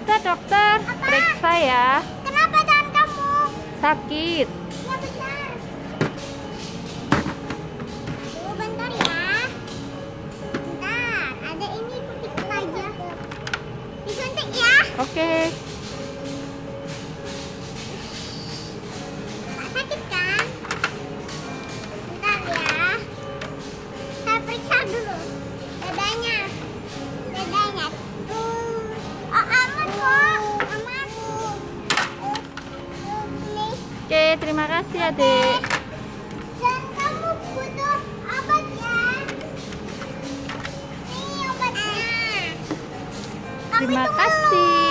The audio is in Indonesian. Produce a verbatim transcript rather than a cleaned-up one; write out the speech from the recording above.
Sebentar dokter, Apa? periksa ya. Kenapa tangan kamu? Sakit. Ya bentar. Tunggu bentar ya. Bentar, ada ini ikut aja. Disuntik ya. Oke. Tak sakit kan? Bentar ya. Saya periksa dulu. Dadanya. Dadanya. Tuh. Oh, aman kok. Aman. Nih. Oke, terima kasih adik. Dan kamu butuh obat ya? Nih obatnya. Kamu Terima itu kasih.